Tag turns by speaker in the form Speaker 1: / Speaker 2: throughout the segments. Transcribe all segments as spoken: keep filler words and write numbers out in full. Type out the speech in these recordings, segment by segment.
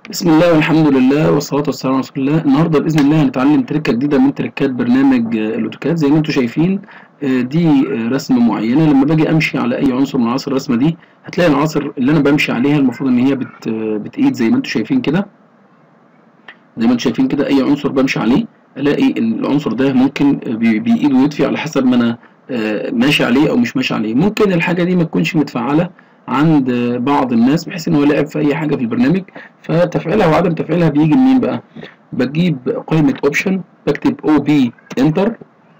Speaker 1: بسم الله والحمد لله والصلاة والسلام على رسول الله. النهارده بإذن الله هنتعلم تركة جديدة من تركات برنامج آه، الأوتوكاد. زي ما انتم شايفين آه، دي آه، رسمة معينة. لما باجي أمشي على أي عنصر من عناصر الرسمة دي هتلاقي العناصر اللي أنا بمشي عليها المفروض إن هي بت آه، بتقيد زي ما انتم شايفين كده. زي ما انتم شايفين كده أي عنصر بمشي عليه ألاقي العنصر ده ممكن آه، بي- بيقيد ويطفي على حسب ما أنا آه، ماشي عليه أو مش ماشي عليه. ممكن الحاجة دي ما تكونش متفعلة عند آه، بعض الناس بحيث إن هو لعب في أي حاجة في البرنامج، فتفعيلها وعدم تفعيلها بيجي منين بقى؟ بجيب قائمة اوبشن، بكتب او بي انتر.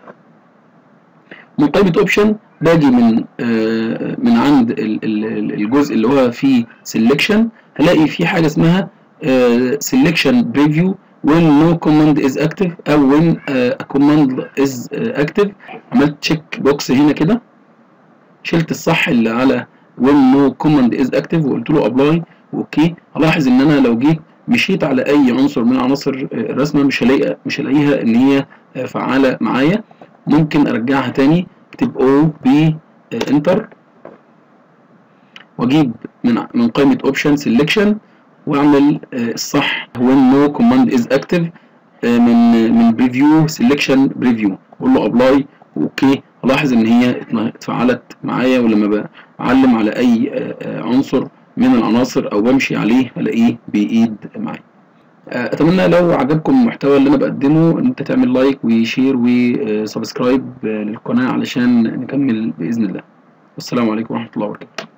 Speaker 1: من قائمة اوبشن باجي من آه من عند ال- ال- الجزء اللي هو فيه سيلكشن، هلاقي في حاجة اسمها سيلكشن بريفيو when no command is active او when آه a command is آه active. عملت تشيك بوكس هنا كده، شلت الصح اللي على when no command is active وقلت له apply واوكي. هلاحظ ان انا لو جيت مشيت على اي عنصر من عناصر الرسمه مش هلاقي مش هلاقيها ان هي فعاله معايا. ممكن ارجعها تاني، اكتب او بي انتر واجيب من من قائمه اوبشن سيلكشن واعمل الصح when no command is active من من بريفيو سيلكشن بريفيو، اقول له ابلاي واوكي. الاحظ ان هي اتفعلت معايا، ولما بعلم على اي عنصر من العناصر او بمشي عليه الاقيه بايد معايا. اتمنى لو عجبكم المحتوى اللي انا بقدمه ان انت تعمل لايك وشير وسبسكرايب للقناه علشان نكمل باذن الله. والسلام عليكم ورحمه الله وبركاته.